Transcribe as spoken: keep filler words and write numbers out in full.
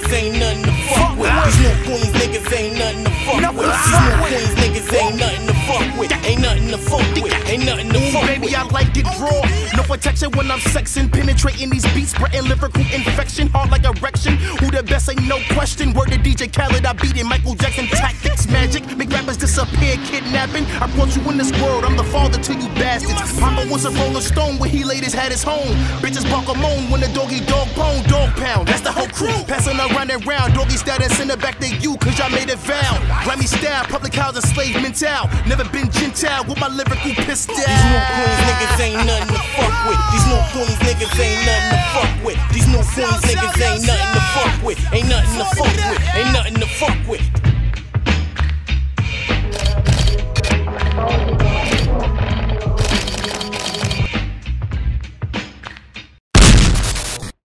niggas ain't nothing to fuck with. These new Queens niggas ain't nothing to fuck with. These new Queens niggas ain't nothing to fuck with. Ain't nothing to fuck with. Ain't nothing to fuck with. Baby, I like it raw. No protection when I'm sexing, penetrating these beats, spreading lyrical infection, hard like erection. Who the best ain't no question. Word to D J Khaled, I beat it. Michael Jackson tactics, magic, make rappers disappear, kidnapping. I brought you in this world, I'm the father to you bastards. Papa was a Rolling Stone when he laid his hat his home. Bitches bark a moan when the doggy dog bone, dog pound. That's the whole crew, passing around and round. Doggy status send it back to you, cause y'all made it vow. Grammy style, public housing, slave mental. Never been gentile with my lyrical pistol. These new Queens niggas ain't nothing to fuck with. These new Queens niggas ain't nothing to fuck with. These new Queens